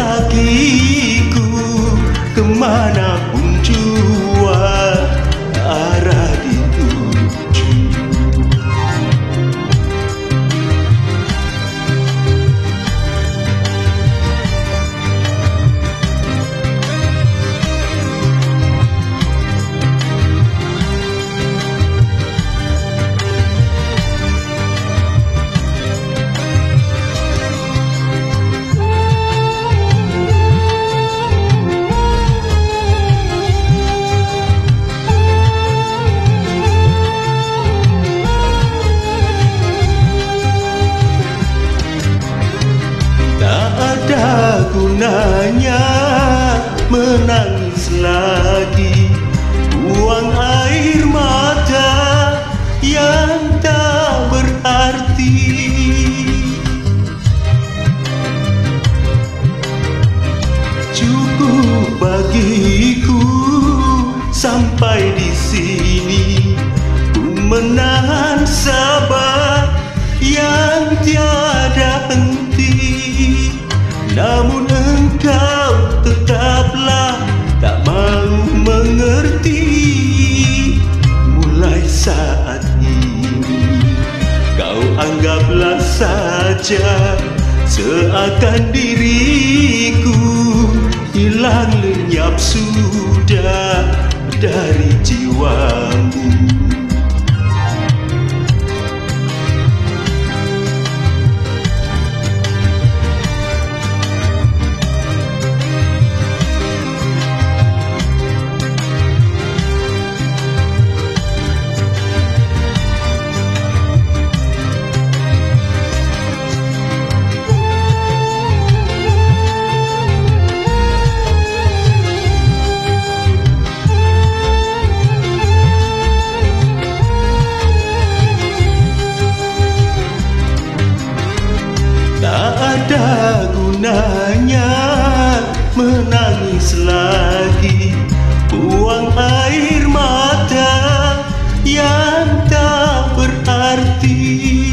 kakiku kemanapun jua arah dituju. Ada gunanya menangis lagi, buang air mata yang tak berarti. Cukup bagiku sampai di sini, ku menahan sabar yang tiada henti. Namun engkau tetaplah tak mau mengerti. Mulai saat ini kau anggaplah saja seakan diriku hilang lenyap sudah dari jiwamu. Tak ada gunanya menangis lagi, buang air mata yang tak berarti.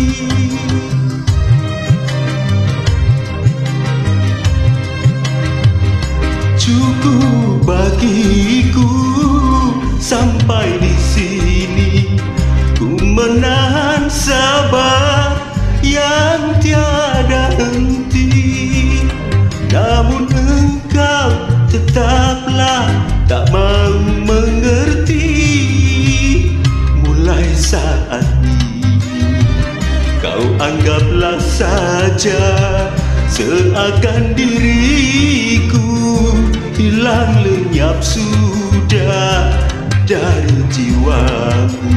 Cukup bagiku sampai di sini, ku menahan sabar yang tiada henti. Namun engkau tetaplah tak mau mengerti. Mulai saat ini kau anggaplah saja seakan diriku hilang lenyap sudah dari jiwamu.